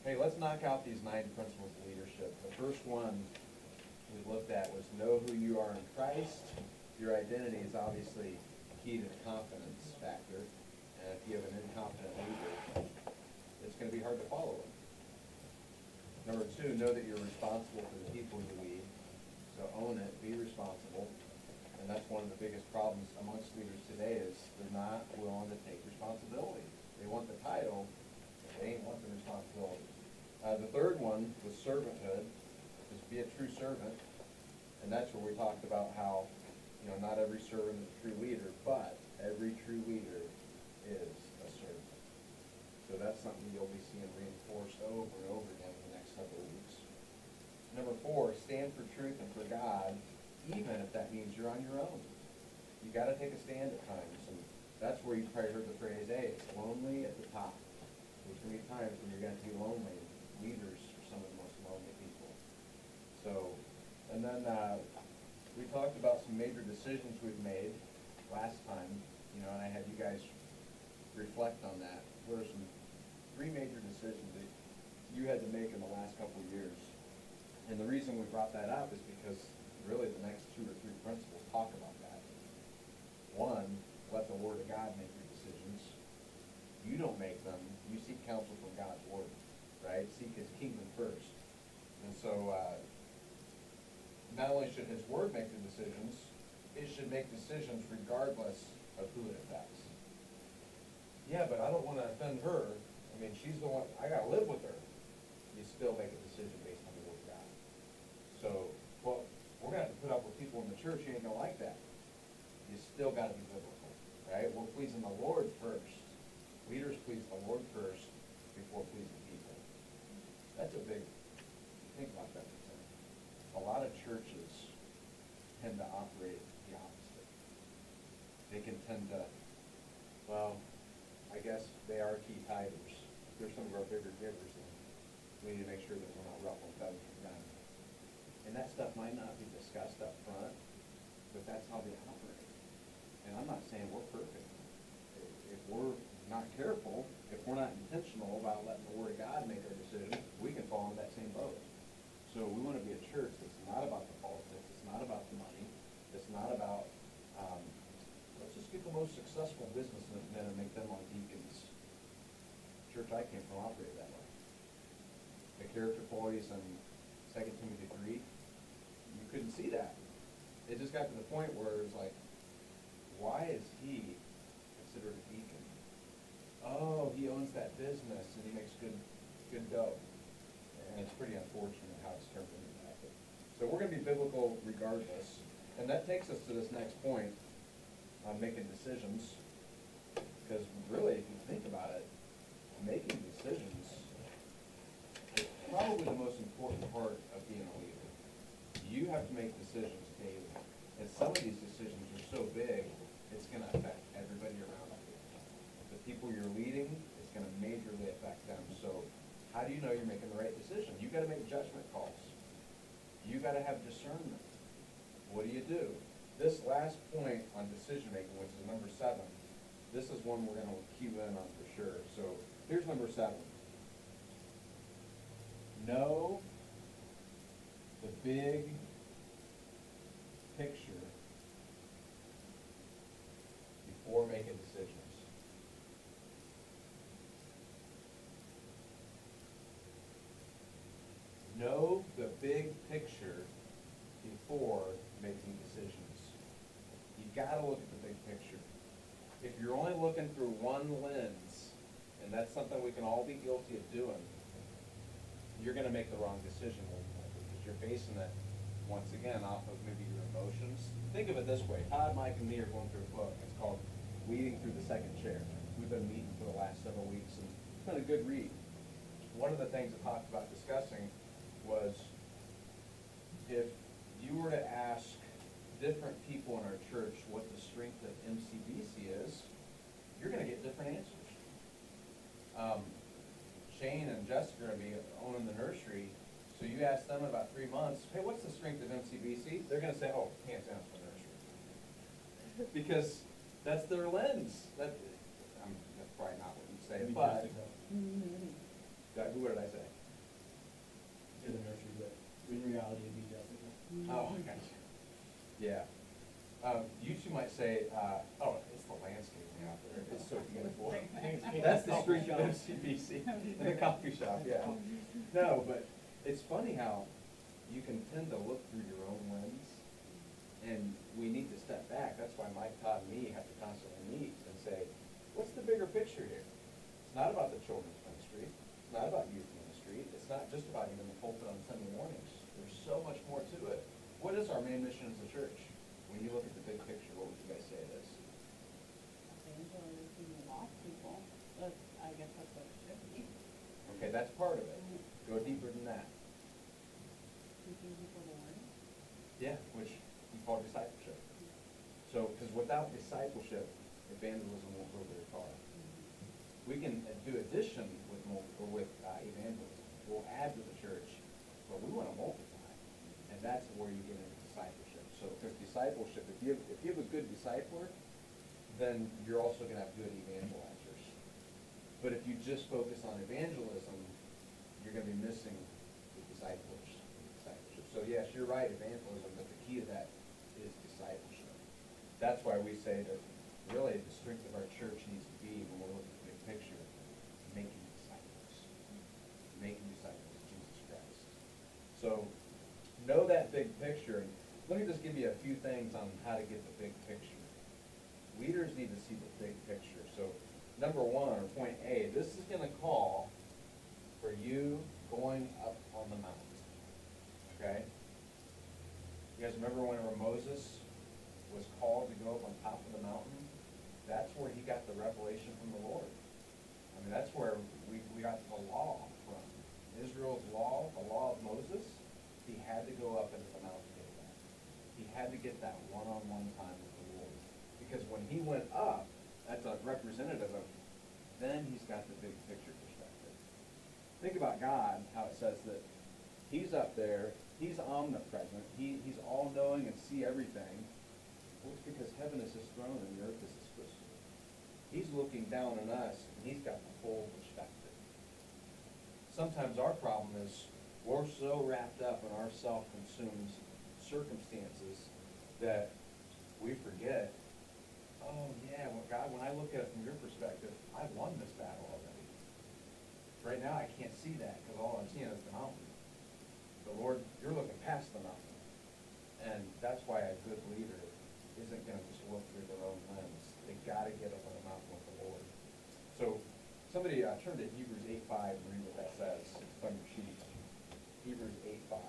Hey, let's knock out these 9 principles of leadership. The first one we looked at was know who you are in Christ. Your identity is obviously key to the confidence factor. And if you have an incompetent leader, it's going to be hard to follow him. Number 2, know that you're responsible for the people you lead. So own it, be responsible. And that's one of the biggest problems amongst leaders today is they're not willing to take responsibility. They want the title, but they ain't want the responsibility. The third one was servanthood, is be a true servant. And that's where we talked about how, not every servant is a true leader, but every true leader is a servant. So that's something you'll be seeing reinforced over and over again in the next several weeks. Number 4, stand for truth and for God, even if that means you're on your own. You got to take a stand at times, and that's where you probably heard the phrase, hey, it's lonely at the top. There's going to be times when you're going to be lonely. Leaders are some of the most lonely people. So, and then we talked about some major decisions we've made last time, and I had you guys reflect on that. What are some 3 major decisions that you had to make in the last couple of years? And the reason we brought that up is because really the next 2 or 3 principles talk about that. 1, let the Word of God make your decisions. You don't make them. You seek counsel from God's Word, right? Seek His kingdom first. And so not only should His Word make the decisions, it should make decisions regardless of who it affects. Yeah, but I don't want to offend her. I mean, she's the one, I got to live with her. You still make a decision based on the Word of God. So, well, we're going to have to put up with people in the church who ain't going to like that. You still got to be biblical, right? We're pleasing the Lord first. Leaders please the Lord first before pleasing people. That's a big, think about that for a second. A lot of churches tend to operate the opposite. They can tend to, well, I guess they are key tithers. They're some of our bigger givers, and we need to make sure that we're not ruffling feathers from them. And that stuff might not be discussed up front, but that's how they operate. And I'm not saying we're perfect. If we're not careful, if we're not intentional about letting the Word of God make our decisions, we can fall into that same boat. So we want to be a church that's not about the politics, it's not about the money, it's not about, let's just get the most successful businessmen and make them our deacons. The church I came from operated that way. The character qualities in 2 Timothy 3, you couldn't see that. It just got to the point where it was like, why is he considered a deacon? Oh, he owns that business and he makes good dough. And it's pretty unfortunate how it's turned into that. So we're going to be biblical regardless. And that takes us to this next point on making decisions. Because really, if you think about it, making decisions is probably the most important part of being a leader. You have to make decisions daily. And some of these decisions are so big, it's going to affect everybody around you. The people you're leading, it's going to majorly affect them. So how do you know you're making the right decision? You've got to make judgment calls. You've got to have discernment. What do you do? This last point on decision making, which is number 7, this is one we're going to cue in on for sure. So here's number 7. Know the big picture before making decisions. Know the big picture before making decisions. You got to look at the big picture. If you're only looking through one lens, and that's something we can all be guilty of doing, you're going to make the wrong decision because you're basing it, once again, off of maybe your emotions. Think of it this way. Todd, Mike, and me are going through a book. It's called Leading Through the Second Chair. We've been meeting for the last several weeks, and it's been a good read. One of the things I talked about discussing was if you were to ask different people in our church what the strength of MCBC is, you're going to get different answers. Shane and Jessica are going to be owning the nursery, so you ask them in about 3 months, hey, what's the strength of MCBC? They're going to say, oh, hands down, it's the nursery. Because that's their lens. That's probably not what you say, but what did I say? In reality, it'd be Jessica. Oh, I got you. Yeah. You two might say, oh, it's the landscaping out there. It's so beautiful. That's the street of MCBC, in the coffee shop, yeah. No, but it's funny how you can tend to look through your own lens, and we need to step back. That's why Mike, Todd, and me have to constantly meet and say, what's the bigger picture here? It's not about the children's ministry. It's not about youth ministry. It's not just about even the pulpit on Sunday mornings. There's so much more to it. What is our main mission as a church? When you look at the big picture, what would you guys say it is? Evangelizing the lost people. I guess that's what it should be. Okay, that's part of it. Go deeper than that. Teaching people to learn. Yeah, which we call discipleship. So, because without discipleship, evangelism won't go very far. We can do addition with evangelism. We'll add to the church, but we want to multiply, and that's where you get into discipleship. So, because discipleship, if you have a good discipler, then you're also going to have good evangelizers. But if you just focus on evangelism, you're going to be missing the discipleship. So yes, you're right, evangelism, but the key to that is discipleship. That's why we say that really the strength of our church needs to be, when we're looking at the big picture, making disciples. Making disciples of Jesus Christ. So know that big picture. And let me just give you a few things on how to get the big picture. Leaders need to see the big picture. So number one, or point A, this is going to call for you going up on the mountain. Okay? You guys remember whenever Moses was called to go up on top of the mountain? That's where he got the revelation from the Lord. I mean, that's where we got the law from. Israel's law, the law of Moses, he had to go up into the mountain to get that. He had to get that one-on-one time with the Lord. Because when he went up, that's a representative of, then he's got the big picture perspective. Think about God, how it says that he's up there, he's omnipresent, he's all-knowing and see everything. Well, it's because heaven is his throne and the earth is his footstool. He's looking down on us, and he's got the full perspective. Sometimes our problem is we're so wrapped up in our self-consumed circumstances that we forget, oh yeah, well, God, when I look at it from your perspective, I've won this battle already. Right now I can't see that because all I'm seeing is the mountain. But Lord, you're looking past the mountain. And that's why a good leader isn't going to just look through their own lens. They got to get up on the mountain with the Lord. So somebody turn to Hebrews 8:5 and read what that says. It's on your sheet. Hebrews 8:5.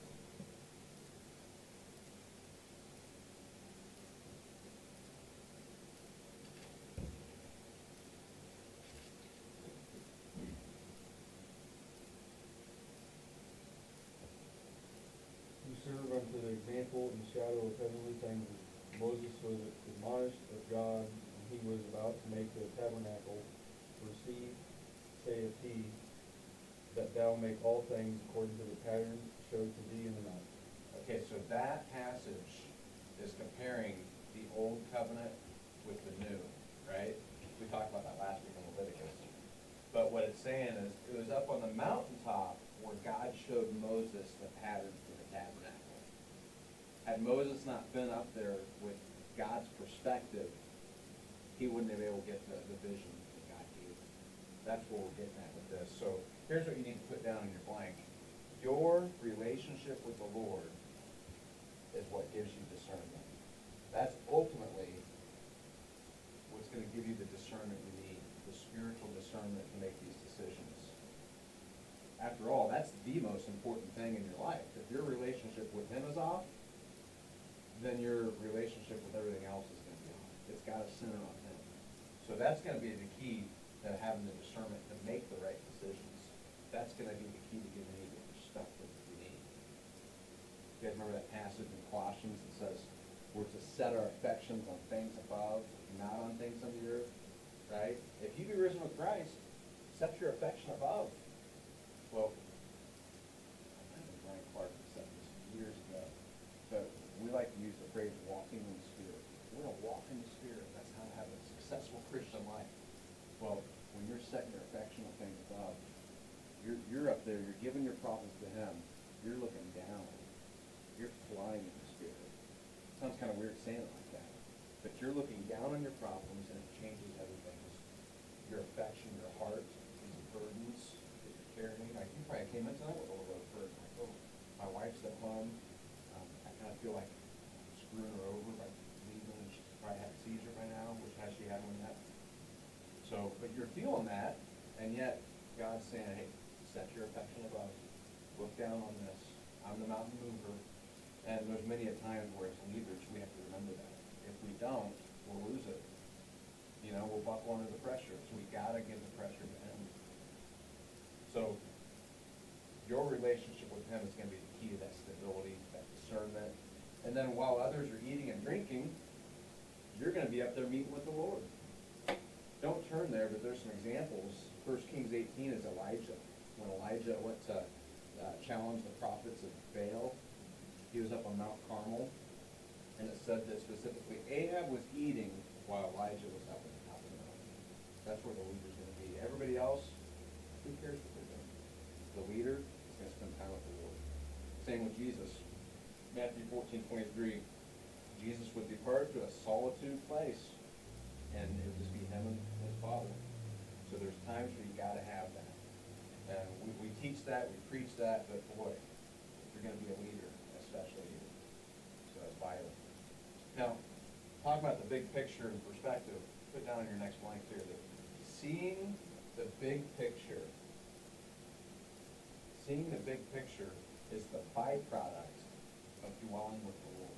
Who serve unto the example and shadow of heavenly things. Moses was admonished of God, and he was about to make the tabernacle. For see, saith he, that thou make all things according to the pattern showed to thee in the mount. Okay, so that passage is comparing the old covenant with the new, right? We talked about that last week in Leviticus. But what it's saying is, it was up on the mountaintop where God showed Moses the pattern for the tabernacle. Had Moses not been up there with God's perspective, he wouldn't have been able to get the vision that God gave him. That's what we're getting at with this. So here's what you need to put down in your blank. Your relationship with the Lord is what gives you discernment. That's ultimately what's going to give you the discernment you need, the spiritual discernment to make these decisions. After all, that's the most important thing in your life. If your relationship with him is off, then your relationship with everything else is going to be off. It's got to center on him. So that's going to be the key to having the discernment to make the right decisions. That's going to be the key to giving you the perspective that you need. You guys remember that passage in Colossians that says we're to set our affections on things above, not on things on the earth, right? If you be risen with Christ, set your affection above. Well, I think Brian Clark said this years ago, but we like to use the phrase walking in the Spirit. We're going to walk in the Spirit. That's how to have a successful Christian life. Well, when you're setting your affection on things above, you're up there, you're giving your problems to him, you're looking down weird saying it like that. But you're looking down on your problems and it changes everything. Your affection, your heart, these burdens that you're carrying. Like you probably came in tonight with a little bit of burden. Like, oh, my wife's at home. I kind of feel like I'm screwing her over by leaving, and she's probably had a seizure by now, which has she had one yet? So, but you're feeling that, and yet God's saying, hey, set your affection above. Look down on this. I'm the mountain mover. And there's many a times where as leaders we have to remember that. If we don't, we'll lose it. You know, we'll buckle under the pressure. So we gotta give the pressure to him. So your relationship with him is gonna be the key to that stability, that discernment. And then while others are eating and drinking, you're gonna be up there meeting with the Lord. Don't turn there, but there's some examples. 1 Kings 18 is Elijah. When Elijah went to challenge the prophets of Baal, he was up on Mount Carmel, and it said that specifically Ahab was eating while Elijah was up on the top of the mountain. That's where the leader's going to be. Everybody else, who cares what they're doing? The leader is going to spend time with the Lord. Same with Jesus. Matthew 14:23, Jesus would depart to a solitude place, and it would just be him and his Father. So there's times where you got to have that. And we teach that, we preach that, but boy, if you're going to be a leader, especially you. So that's vital. Now, talk about the big picture and perspective. Put down on your next blank here that seeing the big picture, seeing the big picture is the byproduct of dwelling with the Lord.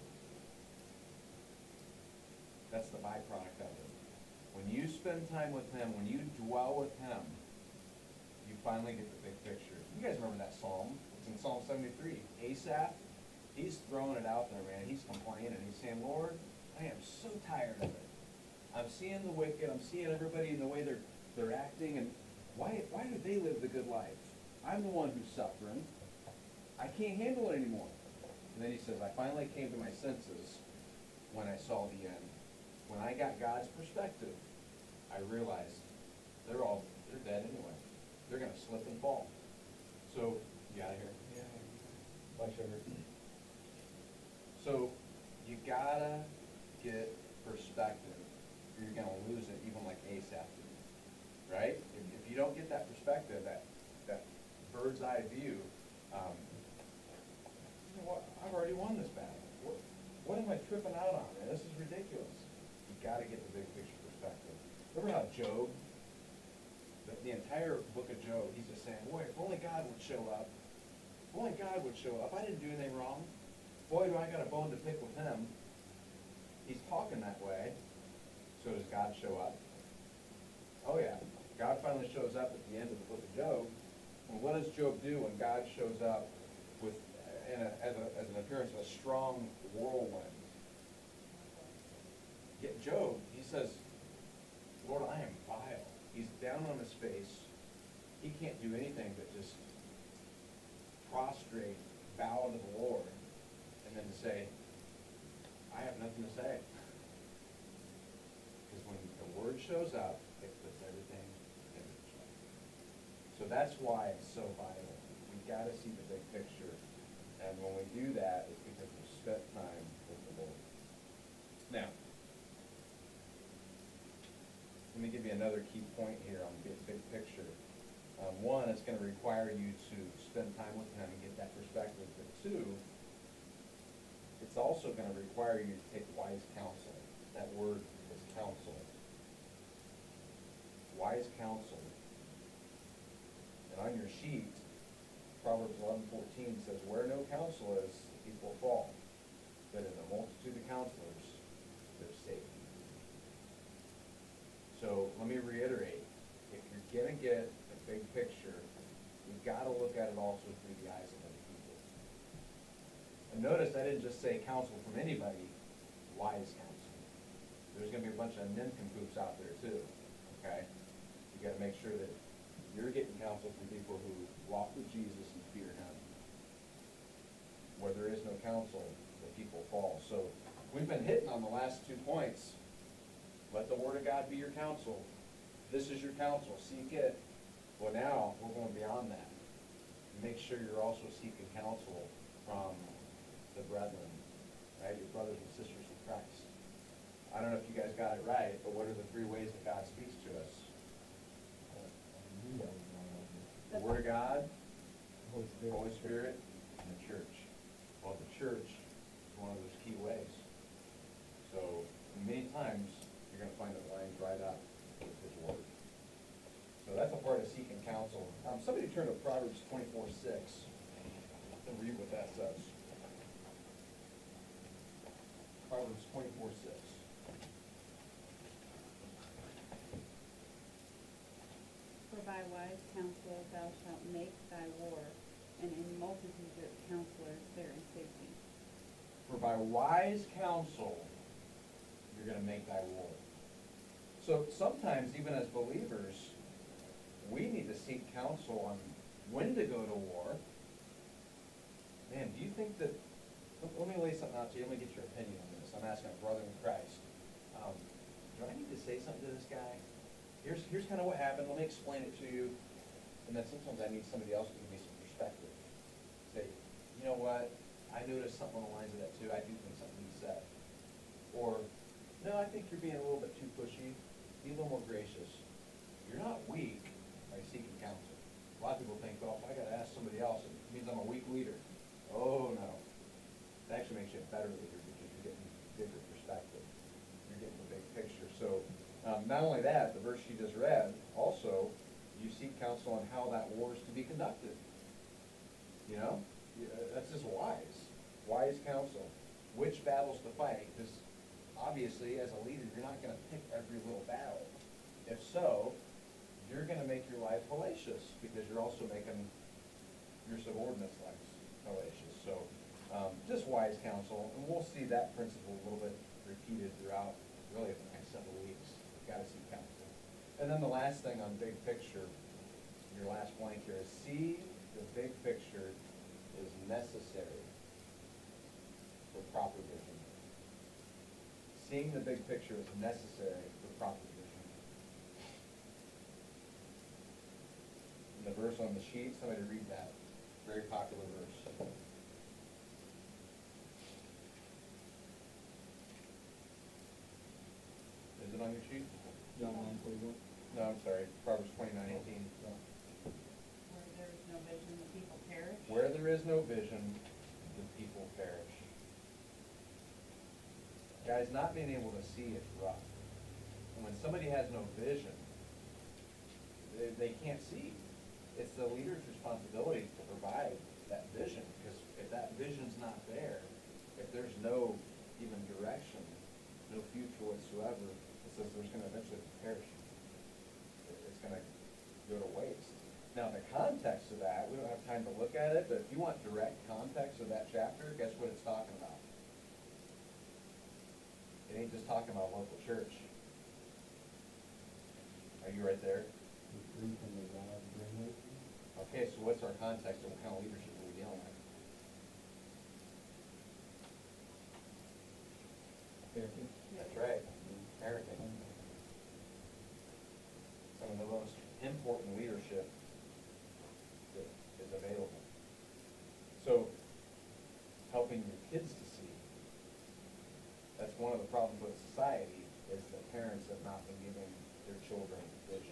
That's the byproduct of it. When you spend time with him, when you dwell with him, you finally get the big picture. You guys remember that psalm? It's in Psalm 73. Asaph, he's throwing it out there, man. He's complaining. He's saying, Lord, I am so tired of it. I'm seeing the wicked. I'm seeing everybody in the way they're acting. And why do they live the good life? I'm the one who's suffering. I can't handle it anymore. And then he says, I finally came to my senses when I saw the end. When I got God's perspective, I realized they're dead anyway. They're going to slip and fall. So, you out of here? Yeah. Bye, sugar. So, you gotta get perspective, or you're going to lose it, even like Asaph did. Right? If you don't get that perspective, that bird's eye view, you know what? I've already won this battle. What am I tripping out on, man? This is ridiculous. You got to get the big picture perspective. Remember how Job, the entire book of Job, he's just saying, boy, if only God would show up. If only God would show up. I didn't do anything wrong. Boy, do I got a bone to pick with him. He's talking that way. So does God show up? Oh yeah. God finally shows up at the end of the book of Job. And what does Job do when God shows up with as an appearance of a strong whirlwind? Yet Job, he says, Lord, I am vile. He's down on his face. He can't do anything but just prostrate, bow to the Lord, and then say, I have nothing to say. Because when the word shows up, it puts everything in perspective. So that's why it's so vital. We've got to see the big picture. And when we do that, it's because we've spent time with the Lord. Now, let me give you another key point here on the big picture. One, it's going to require you to spend time with him and get that perspective. But two, it's also going to require you to take wise counsel. That word is counsel. Wise counsel. And on your sheet, Proverbs 11:14 says, where no counsel is, the people fall. But in a multitude of counselors, there's safety. So let me reiterate, if you're going to get the big picture, you've got to look at it also through the eyes of other people. And notice I didn't just say counsel from anybody, wise counsel. There's going to be a bunch of nincompoops out there too, okay? You got to make sure that you're getting counsel from people who walk with Jesus and fear him. Where there is no counsel, the people fall. So we've been hitting on the last 2 points. Let the word of God be your counsel. This is your counsel. Seek it. Well, now we're going beyond that. Make sure you're also seeking counsel from the brethren, right? Your brothers and sisters in Christ. don't know if you guys got it right, but what are the three ways that God speaks to us? The Word of God, Holy Spirit, and the church. Well, the church is one of those key ways. So many times you're going to find it lines right up with His Word. So that's a part of seeking counsel. Somebody turn to Proverbs 24:6 and read what that says. Proverbs 24:6. For by wise counsel thou shalt make thy war, and in multitude of counselors there is safety. For by wise counsel you're going to make thy war. So sometimes, even as believers, we need to seek counsel on when to go to war. Man, do you think that, let me lay something out to you, let me get your opinion on this. I'm asking a brother in Christ. Do I need to say something to this guy? Here's kind of what happened, let me explain it to you. And then sometimes I need somebody else to give me some perspective. Say, you know what, I noticed something on the lines of that too, I do think something he said. Or, no, I think you're being a little bit too pushy, be a little more gracious. You're not weak by seeking counsel. A lot of people think, oh, if I gotta ask somebody else, it means I'm a weak leader. Oh, no. It actually makes you a better leader because you're getting bigger perspective. You're getting the big picture. So, not only that, the verse you just read, also, you seek counsel on how that war is to be conducted. You know? That's just wise. Wise counsel. Which battles to fight? Because obviously, as a leader, you're not going to pick every little battle. If so, you're going to make your life hellacious because you're also making your subordinates' lives hellacious. So, just wise counsel, and we'll see that principle a little bit repeated throughout really the next several weeks. You've got to seek counsel. And then the last thing on big picture, your last blank here is see the big picture is necessary for proper vision. Seeing the big picture is necessary for proper vision. And the verse on the sheet, somebody read that. Very popular verse. Is it on your sheet? John 9:41. No, I'm sorry. Proverbs 29:18. Where there is no vision, the people perish. Where there is no vision, the people perish. Guys, not being able to see is rough. And when somebody has no vision, they can't see. It's the leader's responsibility to provide that vision, because if that vision's not there, if there's no even direction, no future whatsoever, it says there's going to eventually perish. It's going to go to waste. Now, the context of that, we don't have time to look at it, but if you want direct context of that chapter, guess what it's talking about? It ain't just talking about local church. Are you right there? Okay, so what's our context and what kind of leadership are we dealing with? Parenting. That's right, parenting. Some of the most important leadership that is available. So, helping your kids to see. That's one of the problems with society, is that parents have not been giving their children vision.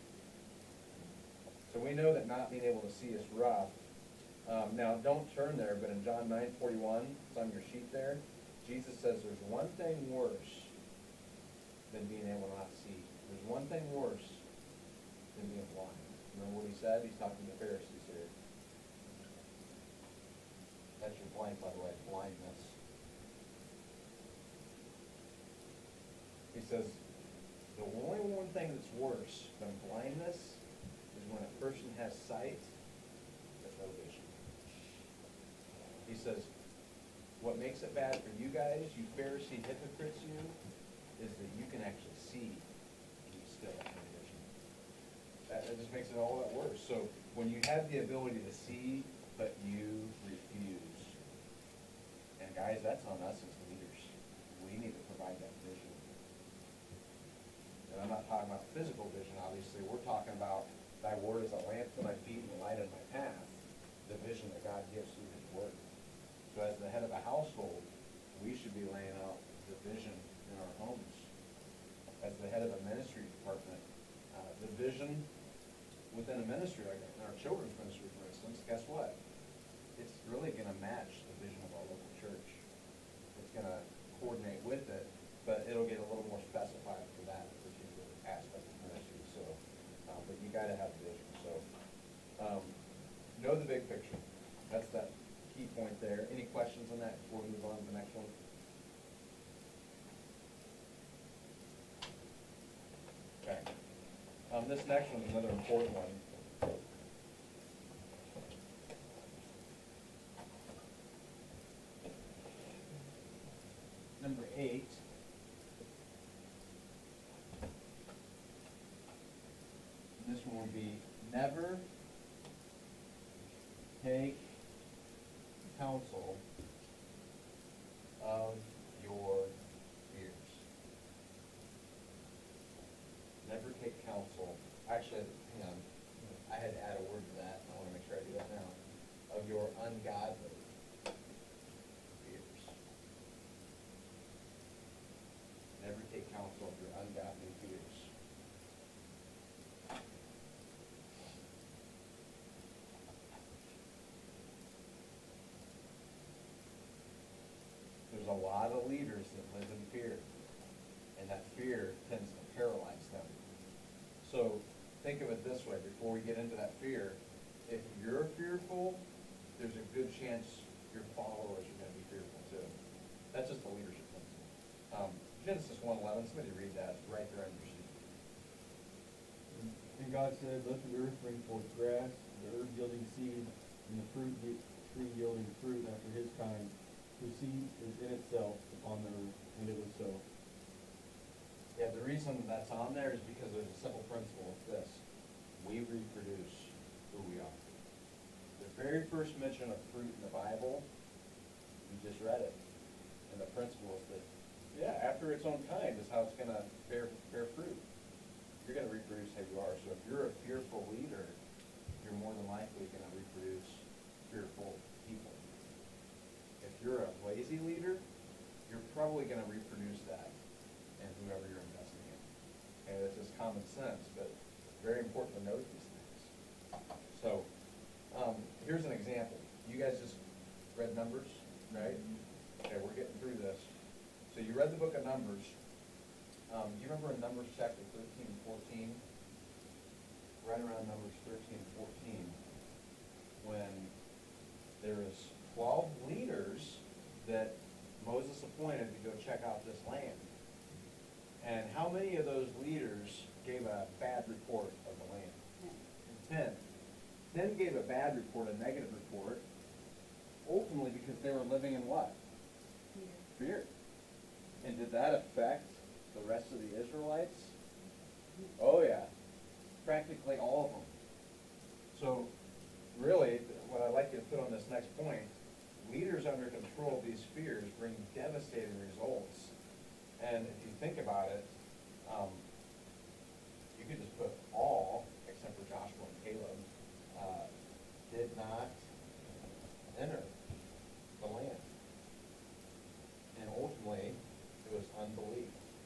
So we know that not being able to see is rough. Now, don't turn there, but in John 9:41, it's on your sheet there, Jesus says there's one thing worse than being able to not see. There's one thing worse than being blind. Remember what he said? He's talking to the Pharisees here. That's your blank, by the way, blindness. He says, the only one thing that's worse than blindness is when a person has sight but no vision. He says, what makes it bad for you guys, you Pharisee hypocrites, is that you can actually see and you still have no vision. That just makes it all that worse. So when you have the ability to see but you refuse, and guys, that's on us as leaders. We need to provide that vision. And I'm not talking about physical vision, obviously. We're talking about thy word is a lamp to my feet and a light on my path. The vision that God gives through his word. So as the head of a household, we should be laying out the vision in our homes. vision within a ministry, like in our children's ministry, for instance, guess what? It's really gonna match the vision of our local church. It's gonna coordinate with it, but it'll get a little more specified for that particular aspect of ministry, so, but you gotta have vision, so. Know the big picture. That's that key point there. Any questions on that before we move on to the next one? Okay. This next one is another important one. Number 8. This one would be never take counsel of your fears. Never take counsel. Actually, hang on. I had to add a word to that. I want to make sure I do that now. Of your ungodly fears. Never take counsel of your ungodly fears. There's a lot of leaders that live in fear, and that fear tends to paralyze them. So think of it this way, before we get into that fear, if you're fearful, there's a good chance your followers are going to be fearful too. That's just a leadership principle. Genesis 1:11, somebody read that, it's right there on your sheet. And God said, let the earth bring forth grass, the herb yielding seed, and the tree yielding fruit after his kind, whose seed is in itself upon the earth, and it was so. Yeah, the reason that's on there is because there's a simple principle of this. We reproduce who we are. The very first mention of fruit in the Bible, we just read it. And the principle is that, yeah, after its own kind is how it's going to bear fruit. You're going to reproduce how you are. So if you're a fearful leader, you're more than likely going to reproduce fearful people. If you're a lazy leader, you're probably going to reproduce that in whoever you're investing in. Okay, that's just common sense, but very important to note these things. So, here's an example. You guys just read Numbers, right? Okay, we're getting through this. So you read the book of Numbers. You remember in Numbers chapter 13 and 14? Right around Numbers 13 and 14, when there was 12 leaders that Moses appointed to go check out this land. And how many of those leaders gave a bad report of the land? 10. 10 gave a bad report, a negative report, ultimately because they were living in what? Fear. And did that affect the rest of the Israelites? Oh yeah, practically all of them. So really, what I'd like you to put on this next point, leaders under control of these fears bring devastating results. And if you think about it, you could just put all, except for Joshua and Caleb, did not enter the land. And ultimately, it was unbelief.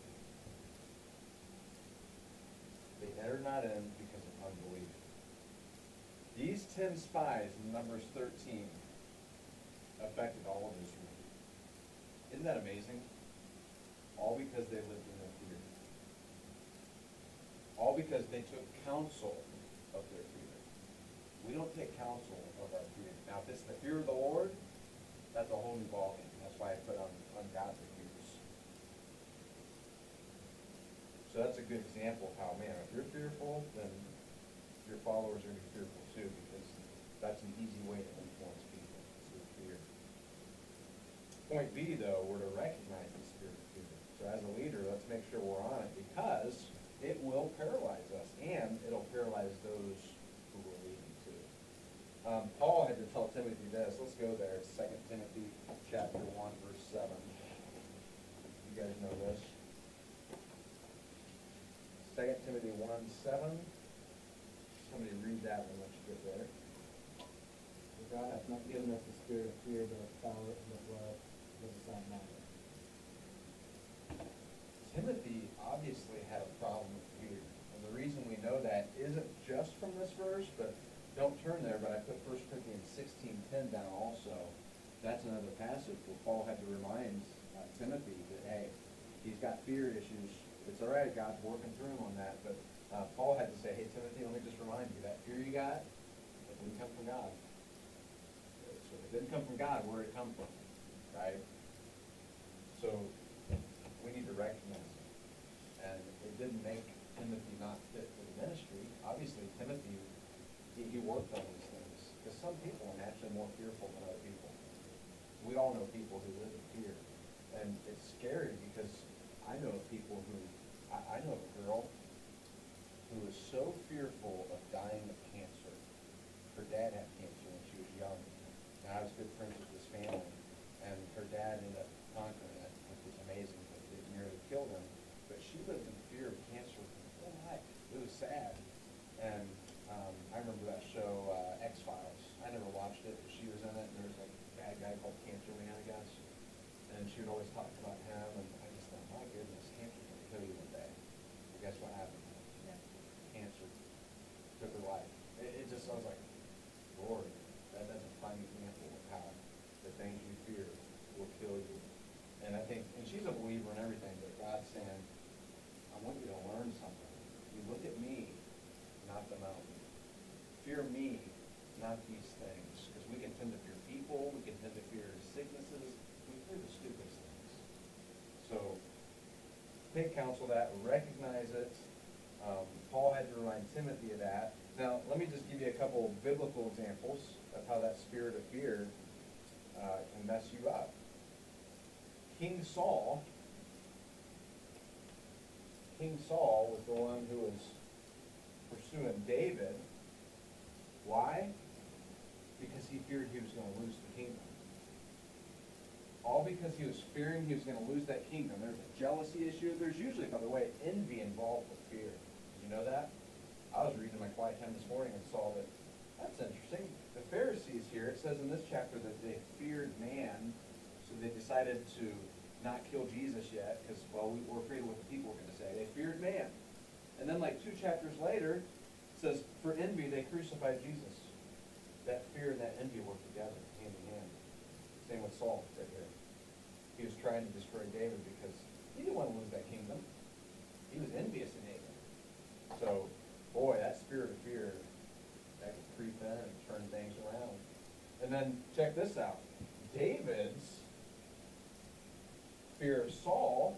They entered not in because of unbelief. These 10 spies in Numbers 13 affected all of Israel. Isn't that amazing? All because they lived in their fear. All because they took counsel of their fear. We don't take counsel of our fear. Now, if it's the fear of the Lord, that's a whole new ballgame. That's why I put on ungodly fears. So that's a good example of how, man, if you're fearful, then your followers are going to be fearful too, because that's an easy way to influence people, through fear. Point B, though, we're to recognize the spirit of fear. So as a leader, let's make sure we're on it, because it will paralyze us, and it'll paralyze those who we're leading to. Paul had to tell Timothy this. Let's go there. It's 2 Timothy chapter 1, verse 7. You guys know this. 2 Timothy 1, 7. Somebody read that one once you get there. For God hath not given us the spirit of fear, but of power and of love and of a sound mind. Timothy obviously had a problem with fear. And the reason we know that isn't just from this verse, but don't turn there, but I put 1 Corinthians 16:10 down also. That's another passage where Paul had to remind Timothy that, hey, he's got fear issues. It's all right, God's working through him on that. But Paul had to say, hey, Timothy, let me just remind you, that fear you got, it didn't come from God. So if it didn't come from God, where did it come from? Right? So we need to recognize it. And it didn't make Timothy not fit for the ministry. Obviously, Timothy, he worked on these things. Because some people are naturally more fearful than other people. We all know people who live in fear. And it's scary because I know of people who, I know of a girl who was so fearful of dying of cancer. Her dad had cancer when she was young. And I was good friends with this family. And her dad ended up conquering it, which was amazing, but it nearly killed him. But she lived in fear of cancer her whole life. It was sad. And I remember that show, X-Files. I never watched it, but she was in it, and there was like a bad guy called Cancer Man, I guess. And she would always talk about him, and I just thought, my goodness, cancer's gonna kill you one day. But guess what happened? Yeah. Cancer took her life. It just, I was like, Lord, that's a prime example of how the things you fear will kill you. And I think, and she's a believer in everything, but God's saying, I want you to learn something. You look at me, not the mountain. Fear me, not these things. Because we can tend to fear people, we can tend to fear sicknesses, we fear the stupidest things. So, take counsel of that, recognize it. Paul had to remind Timothy of that. Now, let me just give you a couple biblical examples of how that spirit of fear can mess you up. King Saul was the one who was pursuing David. Why? Because he feared he was going to lose the kingdom. All because he was fearing he was going to lose that kingdom. There's a jealousy issue. There's usually, by the way, envy involved with fear. Did you know that? I was reading my quiet time this morning and saw that. That's interesting. The Pharisees here, it says in this chapter that they feared man, so they decided to not kill Jesus yet because, well, we were afraid of what the people were going to say. They feared man. And then like 2 chapters later, it says, for envy, they crucified Jesus. That fear and that envy worked together, hand in hand. Same with Saul right here. He was trying to destroy David because he didn't want to lose that kingdom. He was envious of David. So, boy, that spirit of fear, that could creep in and turn things around. And then, check this out. David's fear of Saul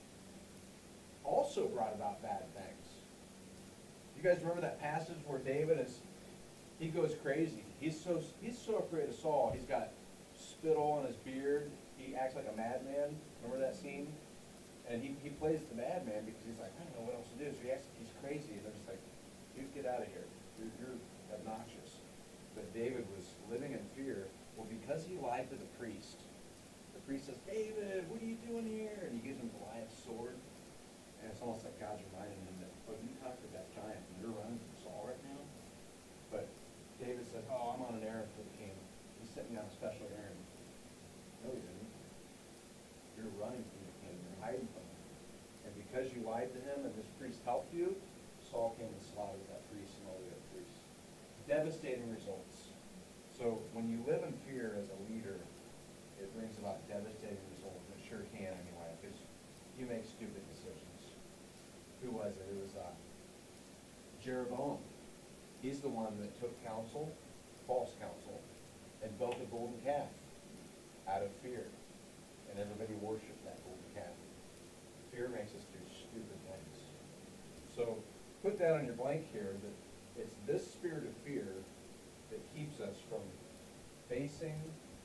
also brought about bad things. You guys remember that passage where David he goes crazy. He's so afraid of Saul. He's got spittle on his beard. He acts like a madman. Remember that scene? And he plays the madman because he's like, I don't know what else to do. So he acts like he's crazy. And they're just like, dude, get out of here. You're obnoxious. But David was living in fear. Well, because he lied to the priest says, David, what are you doing here? And he gives him Goliath's sword. And it's almost like God's reminding him that, oh, you conquered that giant. And you're running from Saul right now? But David said, oh, I'm on an errand for the king. He sent me on a special errand. No, you didn't. You're running from the king. You're hiding from him. And because you lied to him and this priest helped you, Saul came and slaughtered that priest and all the other priests. Devastating results. So when you live in fear as a leader, it brings about devastating results. It sure can anyway, because you make stupid decisions. Who was it? It was Jeroboam. He's the one that took counsel, false counsel, and built a golden calf out of fear. And everybody worshipped that golden calf. Fear makes us do stupid things. So put that on your blank here, that it's this spirit of fear that keeps us from facing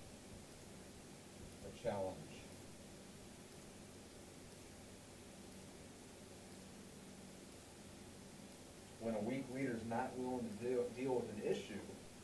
a challenge. When a weak leader is not willing to deal with an issue,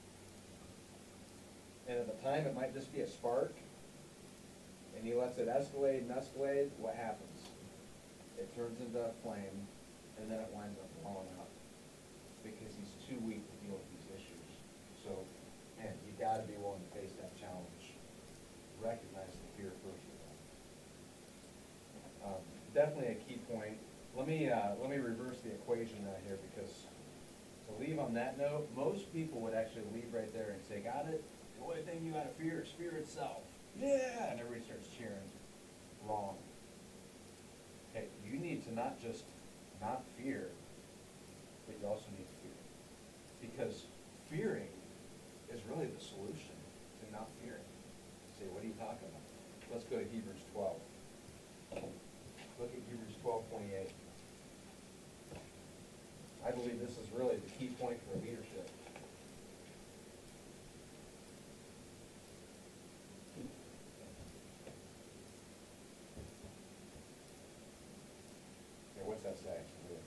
and at the time it might just be a spark, and he lets it escalate and escalate, what happens? It turns into a flame, and then it winds up blowing up because he's too weak to deal with these issues. So, man, you got to be willing to face that challenge. Recognize the fear first of all. Definitely a key point. let me reverse the equation out here, because to leave on that note, most people would actually leave right there and say, got it? The only thing you gotta fear is fear itself. Yeah, and everybody starts cheering. Wrong. Okay, you need to not just not fear, but you also need to fear. Because fearing is really the solution to not fearing. Say, what are you talking about? Let's go to Hebrews 12. Look at Hebrews 12:28. I believe this is really the key point for leadership. Okay, what's that say?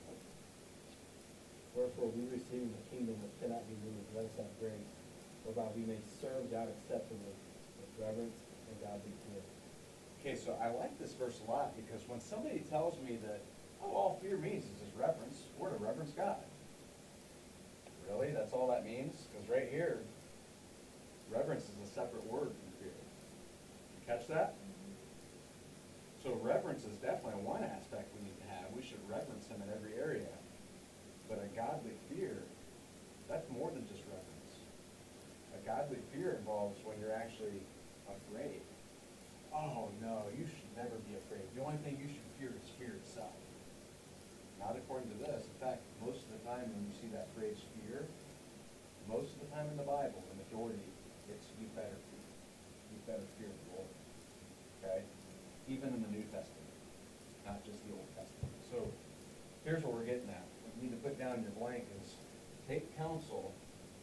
Wherefore we receive the kingdom which cannot be moved, let us have grace, whereby we may serve God acceptably with reverence and godly fear. Okay, so I like this verse a lot, because when somebody tells me that, oh, all fear means is just reverence, we're to reverence God. Really? That's all that means? Because right here, reverence is a separate word from fear. You catch that? So reverence is definitely one aspect we need to have. We should reverence him in every area. But a godly fear, that's more than just reverence. A godly fear involves when you're actually afraid. Oh no, you should never be afraid. The only thing you should fear is fear itself. Not according to this. In fact, most of the time when you see that phrase fear, most of the time in the Bible, the majority, it's you better fear. You better fear the Lord. Okay? Even in the New Testament, not just the Old Testament. So here's what we're getting at. What you need to put down in your blank is take counsel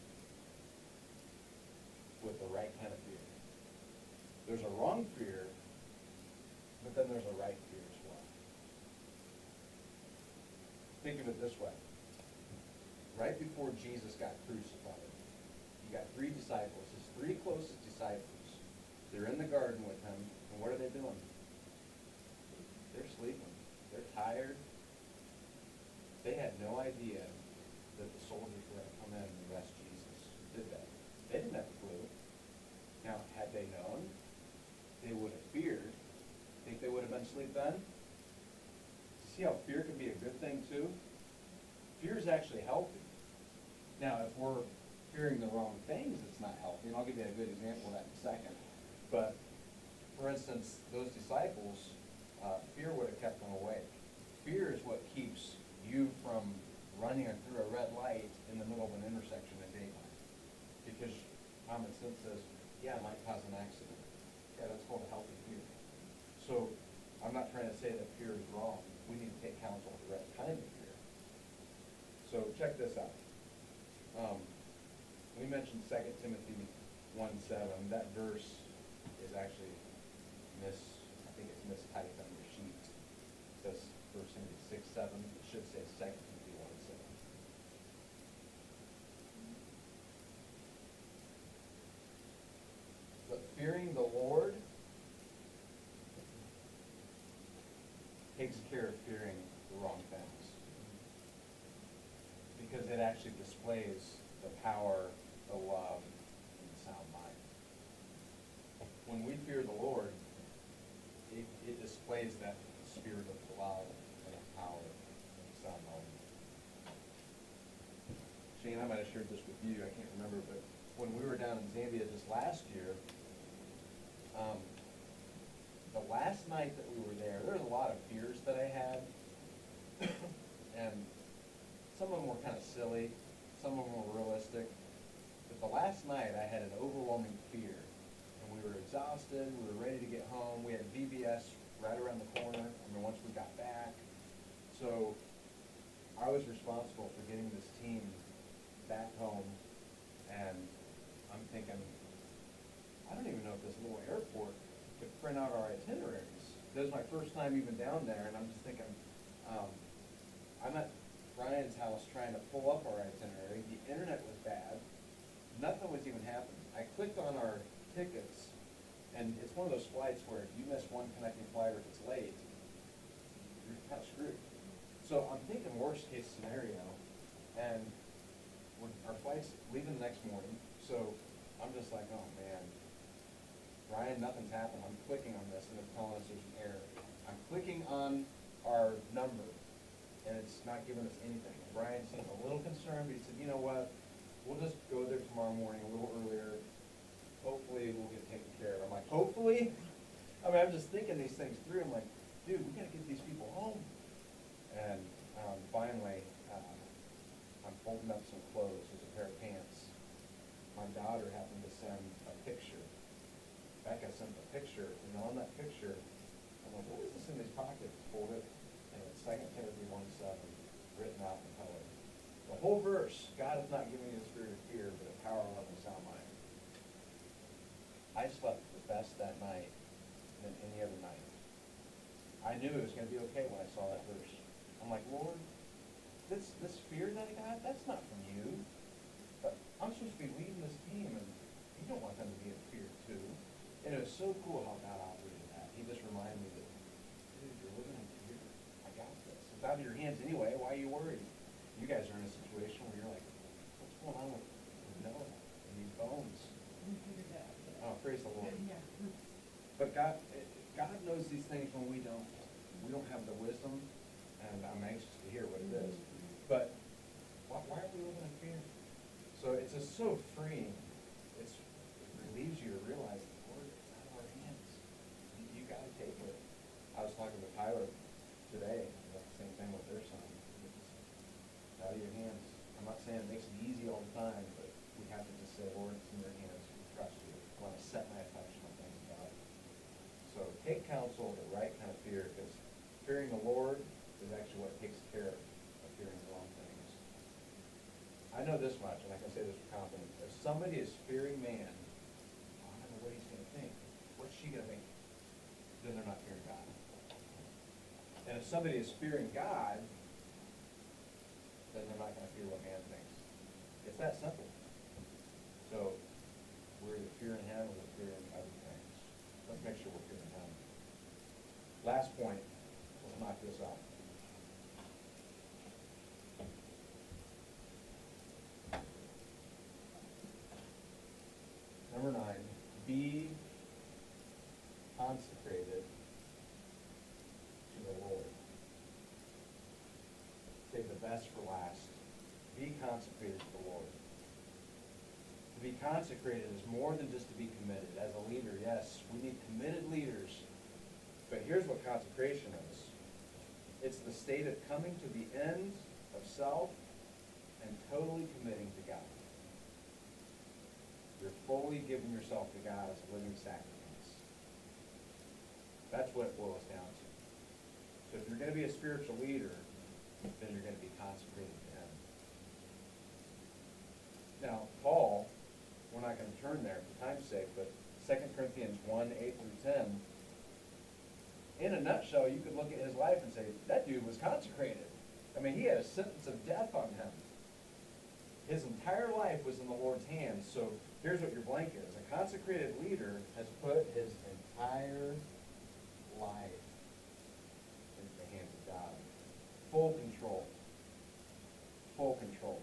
with the right kind of fear. There's a wrong fear, but then there's a right fear as well. Think of it this way. Right before Jesus got crucified, he got 3 disciples, his 3 closest disciples. They're in the garden with him, and what are they doing? They're sleeping. They're tired. They had no idea that the soldiers were going to come in and arrest Jesus, did they? They didn't have a clue. Now, had they known, they would have feared. Think they would have been asleep then? See how fear can be a good thing too? Fear is actually healthy. Now, if we're fearing the wrong things, it's not healthy. And I'll give you a good example of that in a second. But, for instance, those disciples, fear would have kept them awake. Fear is what keeps you from running through a red light in the middle of an intersection at daytime. Because common sense says, yeah, it might cause an accident. Yeah, that's called a healthy fear. So I'm not trying to say that fear is wrong. We need to take counsel with the right kind of fear. So check this out. We mentioned 2 Timothy 1:7. That verse is actually I think it's mistyped on your sheet. It says 1 Timothy 6:7. It should say 2 Timothy 1:7. But fearing the Lord takes care of fearing the wrong things. Because it actually displays the power, the love, and the sound mind. When we fear the Lord, it displays that spirit of love and of power and sound mind. Shane, I might have shared this with you, I can't remember, but when we were down in Zambia this last year, the last night that we were there was a lot of fears that I had, and some of them were kind of silly, some of them were realistic, but the last night I had an overwhelming fear, and we were exhausted, we were ready to get home, we had VBS right around the corner, once we got back, so I was responsible for getting this team back home, and I'm thinking, I don't even know if this little airport could print out our itineraries. This was my first time even down there, and I'm just thinking, I'm at Ryan's house trying to pull up our itinerary. The internet was bad. Nothing was even happening. I clicked on our tickets, and it's one of those flights where if you miss one connecting flight or if it's late, you're kind of screwed. So I'm thinking worst case scenario, and our flight's leaving the next morning, so I'm just like, oh man, Ryan, nothing's happened. I'm clicking on this and it's telling us there's an error. I'm clicking on our number and it's not giving us anything. And Brian seemed a little concerned, but he said, you know what, we'll just go there tomorrow morning a little earlier. Hopefully we'll get taken care of. I'm like, hopefully? I mean, I'm just thinking these things through. I'm like, dude, we gotta get these people home. And finally, I'm folding up some clothes. There's a pair of pants. My daughter happened to send a picture. Becca sent a picture, and on that picture, I'm like, what is this in these pockets? Fold it, and it's 2 Timothy 1:7, written out in color. The whole verse, God has not given you the spirit of fear, but of power, love, and sound mind. I slept the best that night than any other night. I knew it was going to be okay when I saw that verse. I'm like, Lord, this fear that I got, that's not from you. But I'm supposed to be leading this team, and you don't want them to be in fear too. And it was so cool how God operated that. He just reminded me that, dude, you're living in fear. I got this. It's out of your hands anyway. Why are you worried? You guys are in a situation where you're like, what's going on with Noah and these bones? Oh, praise the Lord. But God knows these things when we don't. We don't have the wisdom, and I'm anxious to hear what it is. But why are we living in fear? So it's just so freeing. It relieves you to realize, Lord, it's out of our hands. You got to take it. I was talking to Tyler today about the same thing with their son. It's out of your hands. I'm not saying it makes it easy all the time, but we have to just say, Lord, it's in your hands. We trust you. I want to set my affection on things about it. So take counsel of the right kind of fear, because fearing the Lord is actually what takes care of fearing the wrong things. I know this much, and I can say this with confidence. If somebody is fearing man, I don't know what he's going to think. What's she going to think? Then they're not fearing God. And if somebody is fearing God, then they're not going to fear what man thinks. It's that simple. So we're either fearing him or we're fearing other things. Let's make sure we're fearing him. Last point. Let's knock this out. Number 9, be consecrated to the Lord. Save the best for last. Be consecrated to the Lord. To be consecrated is more than just to be committed. As a leader, yes, we need committed leaders. But here's what consecration is. It's the state of coming to the end of self and totally committing to God. You're fully giving yourself to God as a living sacrifice. That's what it boils down to. So if you're going to be a spiritual leader, then you're going to be consecrated to him. Now, Paul, we're not going to turn there for time's sake, but 2 Corinthians 1:8-10, in a nutshell, you could look at his life and say, that dude was consecrated. I mean, he had a sentence of death on him. His entire life was in the Lord's hands. So here's what your blank is. A consecrated leader has put his entire life into the hands of God. Full control. Full control.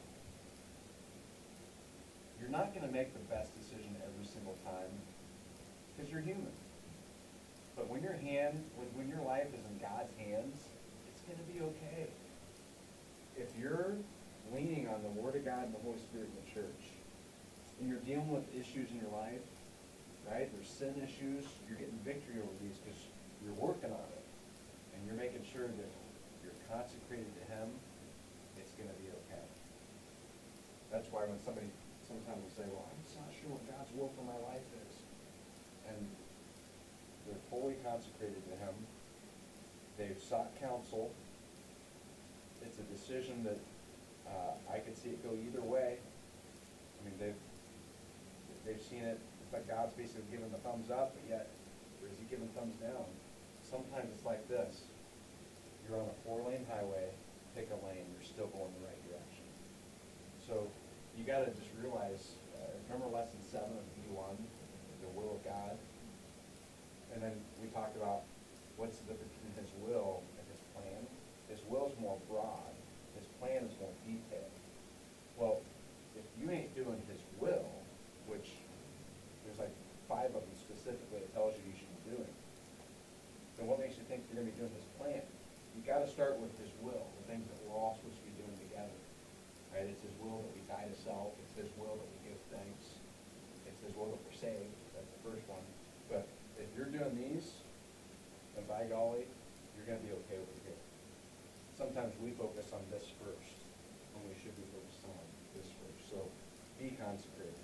You're not going to make the best decision every single time because you're human. But when your life is in God's hands, it's going to be okay. If you're leaning on the Word of God and the Holy Spirit in the church, and you're dealing with issues in your life, right? There's sin issues. You're getting victory over these because you're working on it. And you're making sure that you're consecrated to Him, it's going to be okay. That's why when somebody sometimes will say, well, I'm just not sure what God's will for my life is. And they're fully consecrated to Him. They've sought counsel. It's a decision that I could see it go either way. I mean, they've seen it. It's like God's basically giving the thumbs up, but yet, or is He giving thumbs down? Sometimes it's like this. You're on a 4-lane highway, pick a lane, you're still going the right direction. So you got to just realize, remember lesson 7 of B1, the will of God? And then we talked about what's the difference between His will and His plan. His will is more broad. His plan is more detailed. Well, if you ain't doing His will, which there's like 5 of them specifically it tells you should be doing, then what makes you think you're going to be doing His plan? You got to start with his will, the things that we're all supposed to be doing together. Right? It's his will that we die to self. It's his will that we give thanks. It's his will that we're saved. That's the first one. But if you're doing these, then by golly, you're going to be okay over here. Sometimes we focus on this first, when we should be focused on this first. So be consecrated.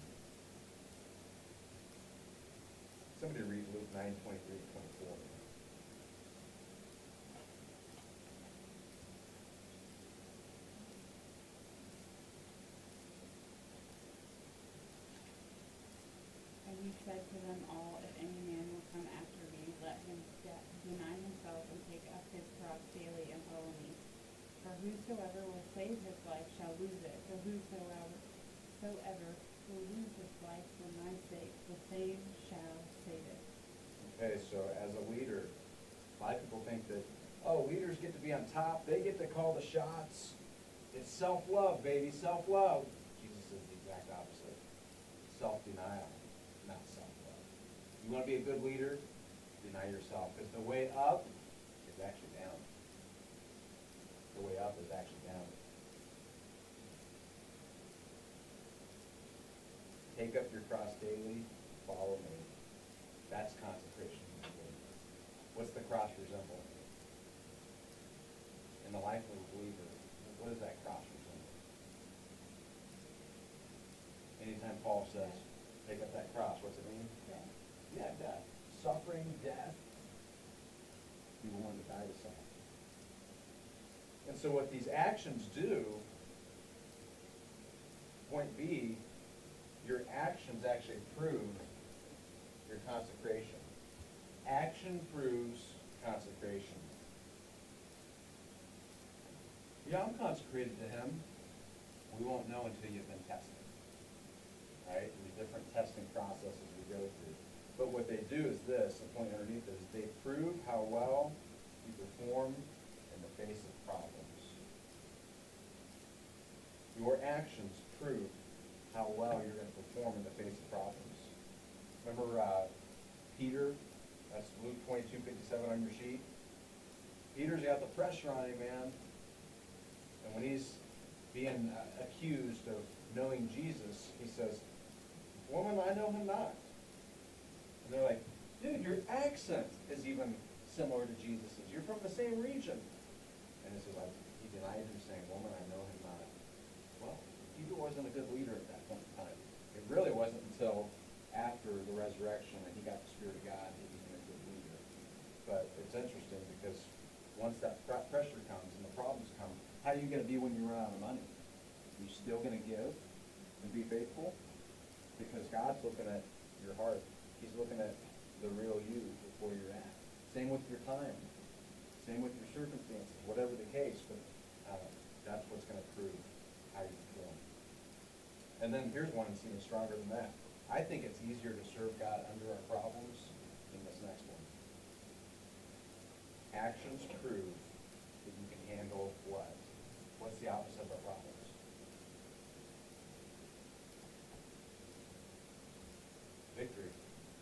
Somebody read Luke 9:23-24. And he said to them all, if any man will come after me, let him deny himself and take up his cross daily and follow me. For whosoever will save his life shall lose it, but whosoever will lose his life for my sake, the same shall save it. Okay, so as a leader, a lot of people think that, oh, leaders get to be on top. They get to call the shots. It's self-love, baby, self-love. Jesus is the exact opposite. Self-denial, not self-love. You want to be a good leader? Deny yourself. Because the way up is actually down. The way up is actually down. Take up your cross daily, follow me. That's consecration. What's the cross resemble? In the life of a believer, what does that cross resemble? Anytime Paul says, take up that cross, what's it mean? Death. Yeah, death. Suffering, death. Be willing to die to self. And so what these actions do, point B, your actions actually prove your consecration. Action proves consecration. Yeah, I'm consecrated to him. We won't know until you've been tested. Right? There's different testing processes we go through. But what they do is this, the point underneath is they prove how well you perform in the face of problems. Your actions prove how well you're going to perform in the face of problems. Remember Peter? That's Luke 22:57 on your sheet. Peter's got the pressure on him, man. And when he's being accused of knowing Jesus, he says, woman, I know him not. And they're like, dude, your accent is even similar to Jesus's. You're from the same region. And this is like, he denied him, saying, woman, I know him not. Well, Peter wasn't a good leader at that point in time. It really wasn't until after the resurrection and he got the Spirit of God that he became a good leader. But it's interesting because once that pressure comes and the problems come, how are you going to be when you run out of money? Are you still going to give and be faithful? Because God's looking at your heart. He's looking at the real you before you're at. Same with your time. Same with your circumstances, whatever the case. But that's what's going to prove how you perform. And then here's one that's even stronger than that. I think it's easier to serve God under our problems than this next one. Actions prove that you can handle what? What's the opposite of our problems? Victory.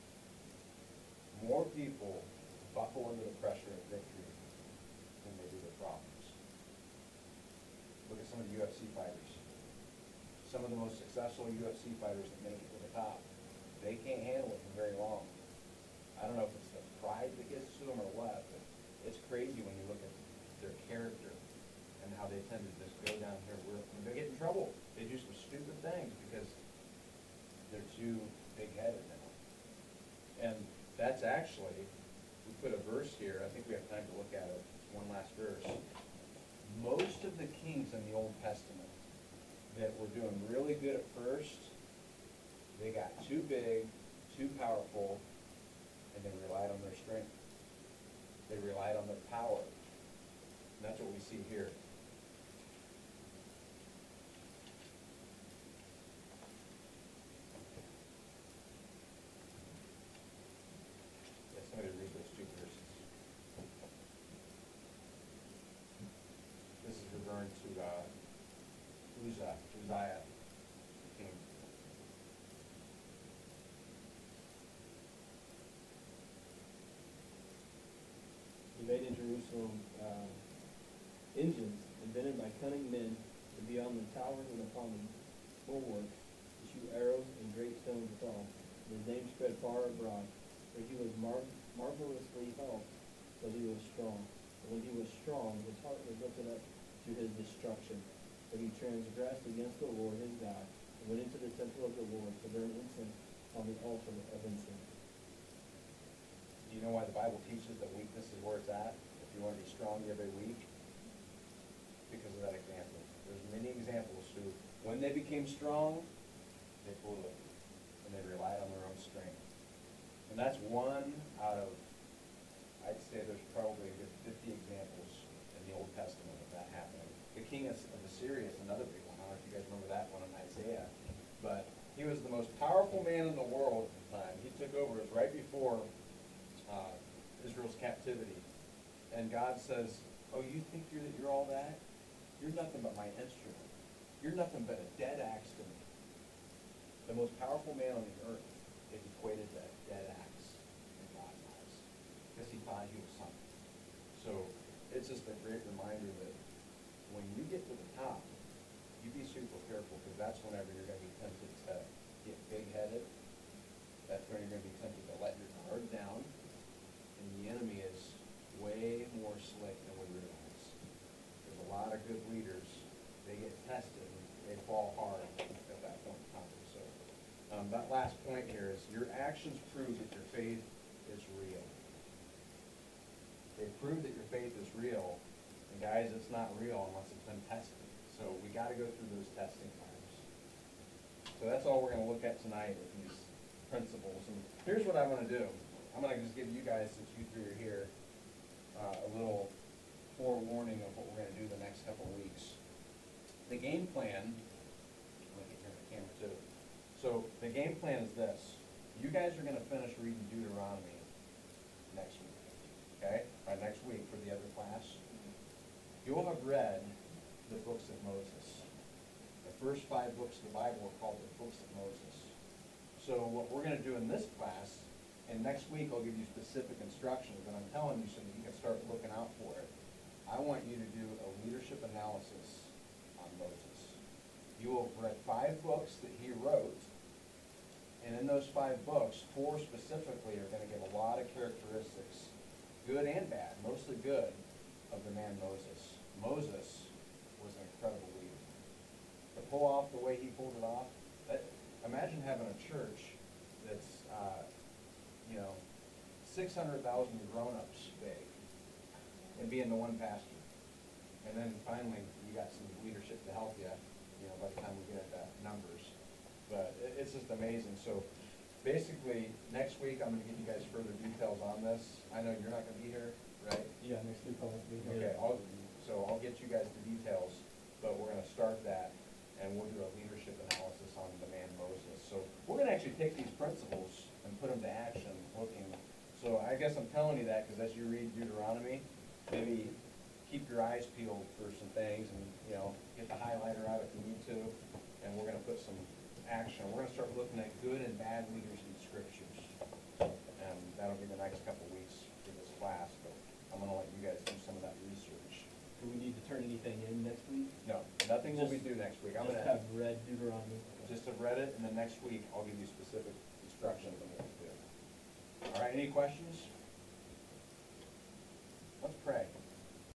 More people buckle under the pressure of victory than they do their problems. Look at some of the UFC fighters. Some of the most successful UFC fighters that make it to the top, they can't handle it for very long. I don't know if it's the pride that gets to them or what, but it's crazy when you look at their character and how they tend to just go down here. When they get in trouble, they do some stupid things because they're too big-headed now. And that's actually, we put a verse here, I think we have time to look at it, one last verse. Most of the kings in the Old Testament that were doing really good at first, they got too big, too powerful, and they relied on their strength. They relied on their power. And that's what we see here. Yeah, somebody read those two verses. This is referring to Uzziah, the king. He made in Jerusalem engines invented by cunning men to be on the towers and upon the bulwarks, to shoot arrows and great stones withal. And his name spread far abroad, for he was marvelously helped, because he was strong. And when he was strong, his heart was lifted up to his destruction. For he transgressed against the Lord his God, and went into the temple of the Lord to burn incense on the altar of incense. Do you know why the Bible teaches that weakness is where it's at? If you want to be strong, you're very weak. Because of that example. There's many examples who, when they became strong, they blew it. And they relied on their own strength. And that's one out of, I'd say there's probably a good 50 examples in the Old Testament of that happening. The king of Assyria is another big one. I don't know if you guys remember that one in Isaiah. But he was the most powerful man in the world at the time. He took over. It was right before Israel's captivity. And God says, oh, you think that you're all that? You're nothing but my instrument. You're nothing but a dead axe to me. The most powerful man on the earth is equated to a dead axe in God's eyes. Because he thought he was something. So it's just a great reminder that when you get to the top, you be super careful, because that's whenever you're going to be tempted to get big-headed. That's when you're going to be tempted to let your guard down. And the enemy is way more slick than we realize. There's a lot of good leaders. They get tested. They fall hard at that point in time. So that last point here is your actions prove that your faith is real. They prove that your faith is real. And guys, it's not real unless it's been tested. So we got to go through those testing times. So that's all we're going to look at tonight with these principles. And here's what I'm going to do. I'm going to just give you guys, since you three are here, a little forewarning of what we're going to do the next couple of weeks. The game plan, I'm going to get here on the camera too. So the game plan is this. You guys are going to finish reading Deuteronomy next week. Okay? By next week for the other class. You'll have read the books of Moses. The first 5 books of the Bible are called the books of Moses. So what we're going to do in this class, and next week I'll give you specific instructions, and I'm telling you so that you can start looking out for it. I want you to do a leadership analysis on Moses. You will have read 5 books that he wrote, and in those 5 books, 4 specifically are going to give a lot of characteristics, good and bad, mostly good, of the man Moses. Moses was an incredible leader. To pull off the way he pulled it off, imagine having a church that's, 600,000 grown-ups big, and being the one pastor. And then finally, you got some leadership to help you, by the time we get at that numbers. But it's just amazing. So basically, next week, I'm going to give you guys further details on this. I know you're not going to be here, right? Yeah, next week I'll be Okay, here. I'll get you guys the details, but we're going to start that, and we'll do a leadership analysis on the man Moses. So we're going to actually take these principles and put them to action, looking. So I guess I'm telling you that because as you read Deuteronomy, maybe keep your eyes peeled for some things, and get the highlighter out if you need to. And we're going to put some action. We're going to start looking at good and bad leaders in the scriptures, and that'll be the next couple of weeks for this class. But I'm going to let you guys do some of that research. Do we need to turn anything in next week? No, nothing will be due next week. I'm Just gonna have read Deuteronomy. just have read it, and then next week I'll give you specific instructions on what to do. All right, any questions? Let's pray.